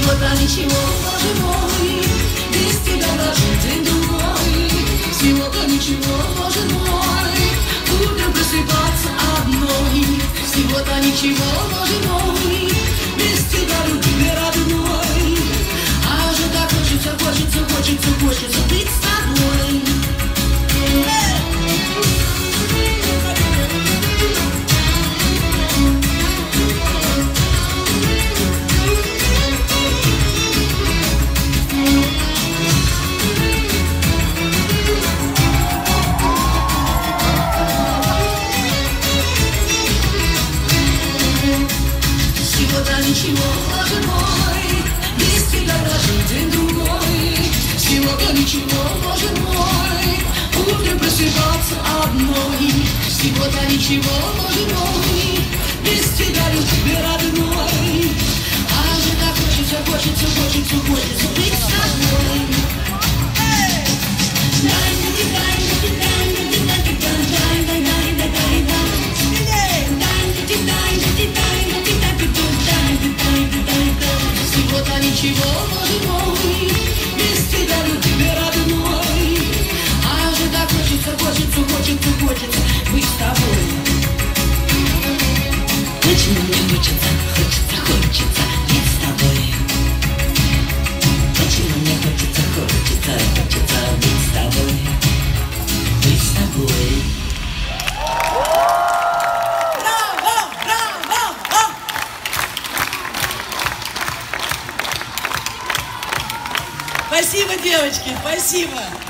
Всего-то ничего, боже мой, без тебя прожить день другой. Всего-то ничего, боже мой, утром просыпаться одной. Всего-то ничего, боже мой, без тебя любви родной. А же так хочется, хочется, хочется, хочется быть с тобой. Всего-то ничего, боже мой, без тебя прожить день другой. Всего-то ничего, боже мой, утром просыпаться одной. Всего-то ничего, боже мой, без тебя любви родной. А же так хочется, хочется, хочется, хочется быть с тобой. Всего-то ничего, боже мой, без тебя любви родной. А же так хочется, хочется, хочется, хочется быть с тобой. Почему мне хочется, хочется, хочется быть с тобой? Почему мне хочется, хочется, хочется быть с тобой? Быть с тобой. Браво! Браво! Спасибо, девочки, спасибо.